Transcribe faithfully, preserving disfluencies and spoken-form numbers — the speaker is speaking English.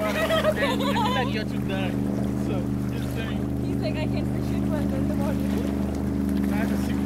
water. And you feel like you're to die. So, just saying. He's like, I can fish it while in the water. I have a